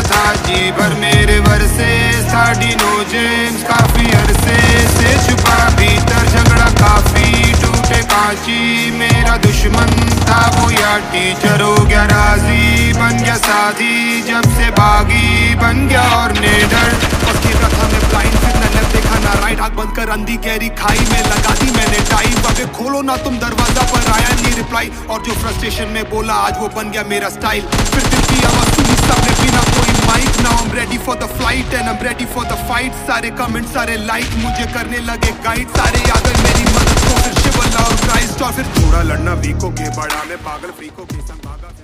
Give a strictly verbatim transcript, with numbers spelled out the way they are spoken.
था जी भर मेरे वर्सेस था डिनो जेम्स काफी अरसे से छुपा भीतर झगड़ा काफी टूटे कांची मेरा दुश्मन था वो या टीचर हो गया राजी बन गया साथी जब से बागी बन गया और नेडर था मैं ब्लाइंड फिर न लेफ्ट देखा ना राइट आँख बंद कर अंधी गहरी खाई में लगा दी मैंने टाइम अबे खोलो ना तुम दरवाजा पर आया नहीं रिप्लाई और जो फ्रस्ट्रेशन में बोला आज वो बन गया मेरा स्टाइल फिर दिल की आवाज सुनी सबने बिना कोई mic now I am ready for the flight and I am ready for the fight सारे कमेंट सारे लाइक मुझे करने लगे गाइड सारे याद है मेरी मदद को फिर शिवल्ला और क्राइस्ट और फिर थोड़ा लड़ना वीको के बड़ा में पागल फ्रीको के संग भागा